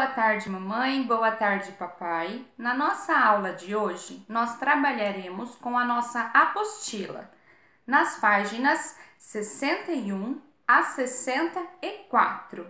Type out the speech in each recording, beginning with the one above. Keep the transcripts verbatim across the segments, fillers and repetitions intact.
Boa tarde, mamãe. Boa tarde, papai. Na nossa aula de hoje, nós trabalharemos com a nossa apostila, nas páginas sessenta e um a sessenta e quatro.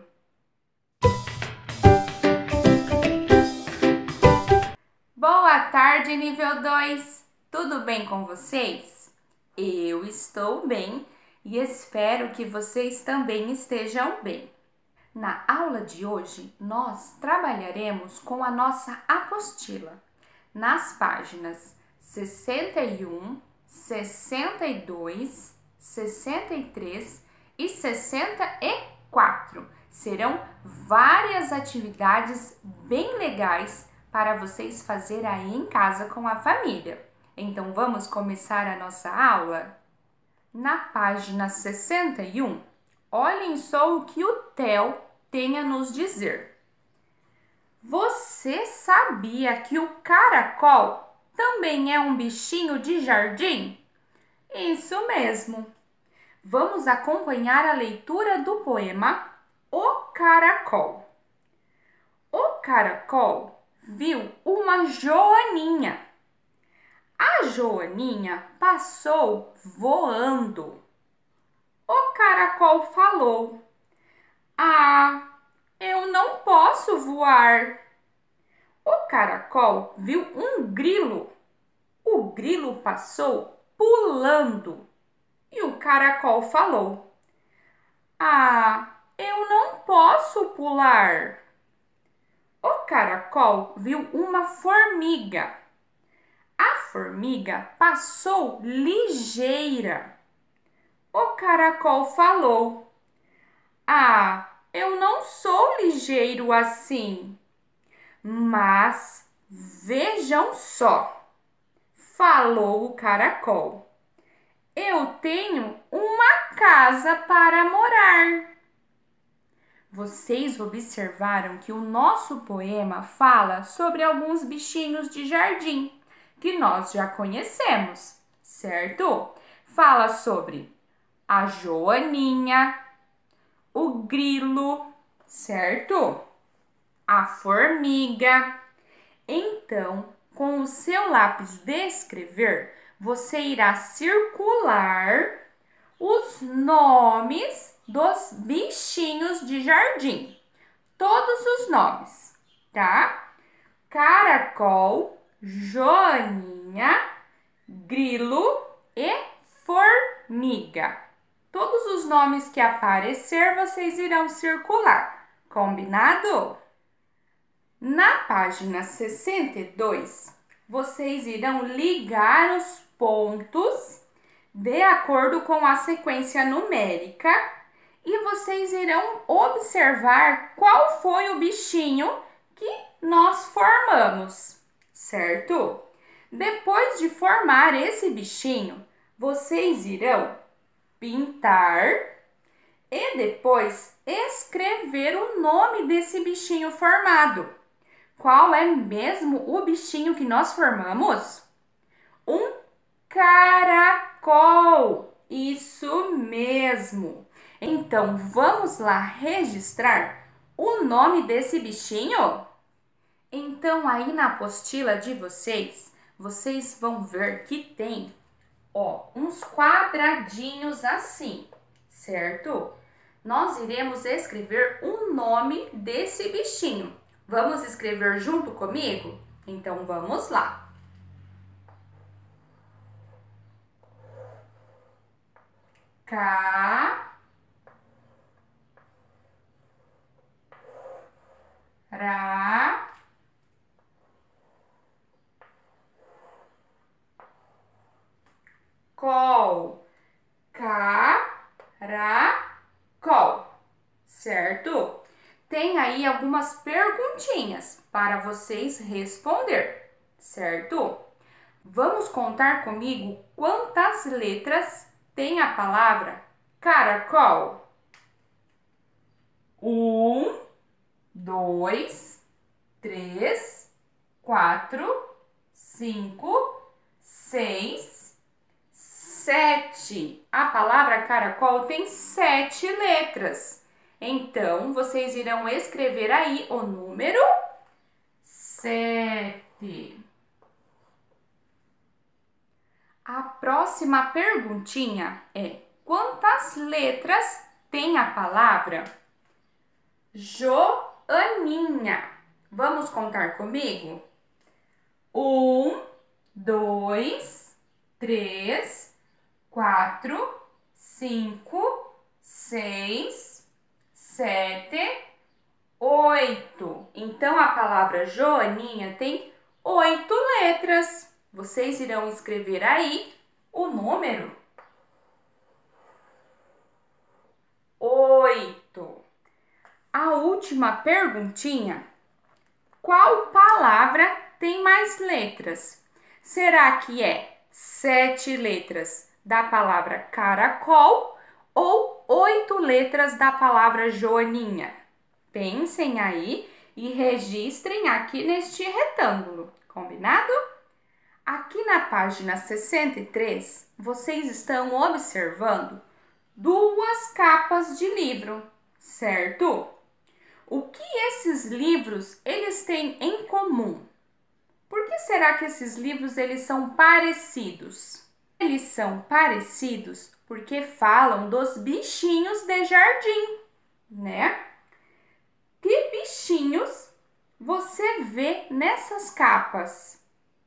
Boa tarde, nível dois. Tudo bem com vocês? Eu estou bem e espero que vocês também estejam bem. Na aula de hoje, nós trabalharemos com a nossa apostila, nas páginas sessenta e um, sessenta e dois, sessenta e três e sessenta e quatro. Serão várias atividades bem legais para vocês fazerem aí em casa com a família. Então, vamos começar a nossa aula? Na página sessenta e um, olhem só o que o Theo tem a nos dizer. Você sabia que o caracol também é um bichinho de jardim? Isso mesmo. Vamos acompanhar a leitura do poema O Caracol. O caracol viu uma joaninha. A joaninha passou voando. O caracol falou: "Ah, eu não posso voar." O caracol viu um grilo. O grilo passou pulando. E o caracol falou: "Ah, eu não posso pular." O caracol viu uma formiga. A formiga passou ligeira. O caracol falou: "Ah, eu não sou ligeiro assim." Mas vejam só, falou o caracol: "Eu tenho uma casa para morar." Vocês observaram que o nosso poema fala sobre alguns bichinhos de jardim que nós já conhecemos, certo? Fala sobre a joaninha, o grilo, certo? A formiga. Então, com o seu lápis de escrever, você irá circular os nomes dos bichinhos de jardim. Todos os nomes, tá? Caracol, joaninha, grilo e formiga. Todos os nomes que aparecer, vocês irão circular. Combinado? Na página sessenta e dois, vocês irão ligar os pontos de acordo com a sequência numérica e vocês irão observar qual foi o bichinho que nós formamos, certo? Depois de formar esse bichinho, vocês irão pintar e depois escrever o nome desse bichinho formado. Qual é mesmo o bichinho que nós formamos? Um caracol. Isso mesmo. Então, vamos lá registrar o nome desse bichinho? Então, aí na apostila de vocês, vocês vão ver que tem, ó, uns quadradinhos assim, certo? Nós iremos escrever o nome desse bichinho. Vamos escrever junto comigo? Então, vamos lá. Ca... Ra... Col. Caracol. Certo? Tem aí algumas perguntinhas para vocês responder, certo? Vamos contar comigo quantas letras tem a palavra caracol? Um, dois, três, quatro, cinco, seis, sete. A palavra caracol tem sete letras. Então, vocês irão escrever aí o número sete. A próxima perguntinha é: quantas letras tem a palavra Joaninha? Vamos contar comigo? Um, dois, três, quatro, cinco, seis, sete, oito. Então, a palavra Joaninha tem oito letras. Vocês irão escrever aí o número oito. A última perguntinha: qual palavra tem mais letras? Será que é sete letras da palavra caracol ou oito letras da palavra Joaninha? Pensem aí e registrem aqui neste retângulo, combinado? Aqui na página sessenta e três, vocês estão observando duas capas de livro, certo? O que esses livros eles têm em comum? Por que será que esses livros eles são parecidos? Eles são parecidos porque falam dos bichinhos de jardim, né? Que bichinhos você vê nessas capas?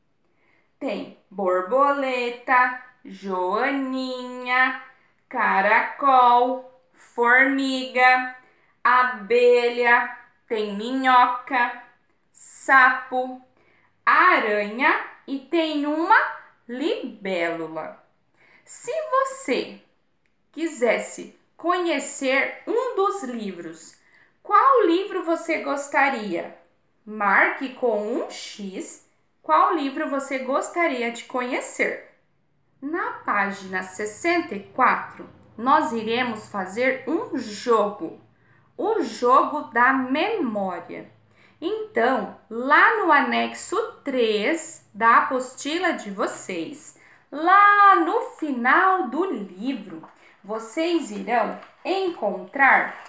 Tem borboleta, joaninha, caracol, formiga, abelha, tem minhoca, sapo, aranha e tem uma libélula. Se você quisesse conhecer um dos livros, qual livro você gostaria? Marque com um X qual livro você gostaria de conhecer. Na página sessenta e quatro, nós iremos fazer um jogo, o jogo da memória. Então, lá no anexo três da apostila de vocês, lá no final do livro, vocês irão encontrar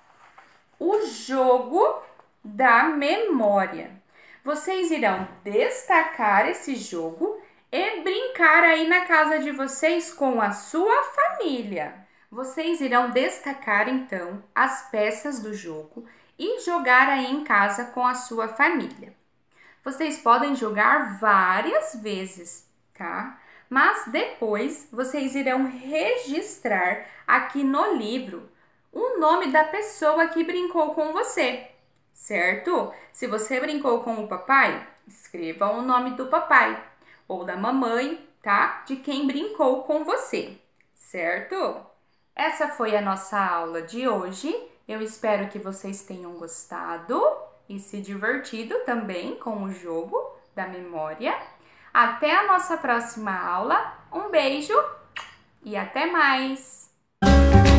o jogo da memória. Vocês irão destacar esse jogo e brincar aí na casa de vocês com a sua família. Vocês irão destacar então as peças do jogo e jogar aí em casa com a sua família. Vocês podem jogar várias vezes, tá? Mas depois vocês irão registrar aqui no livro o nome da pessoa que brincou com você, certo? Se você brincou com o papai, escreva o nome do papai ou da mamãe, tá? De quem brincou com você, certo? Essa foi a nossa aula de hoje. Eu espero que vocês tenham gostado e se divertido também com o jogo da memória. Até a nossa próxima aula. Um beijo e até mais!